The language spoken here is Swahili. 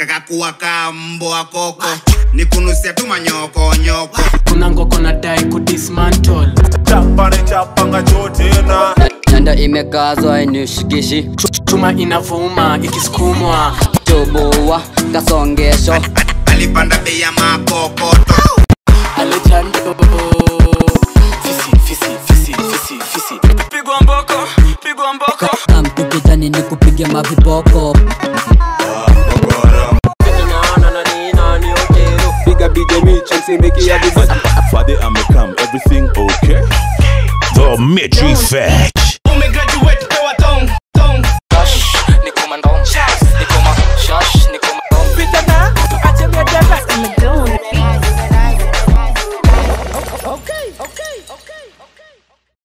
kakakuwa kambo koko nikunusia tu manyoko nyoko kuna ngoko na dai kudismantle chapanga chote na Nanda imekazwa inishikishi chuma inavuma ikisukumwa Toboa kasongesho alipanda bei ya makokoto Alejandro Fisi Pigwa mboko Kampikidani ni kupiga maviboko Father, I'm a come, everything okay? The Mitch Effect.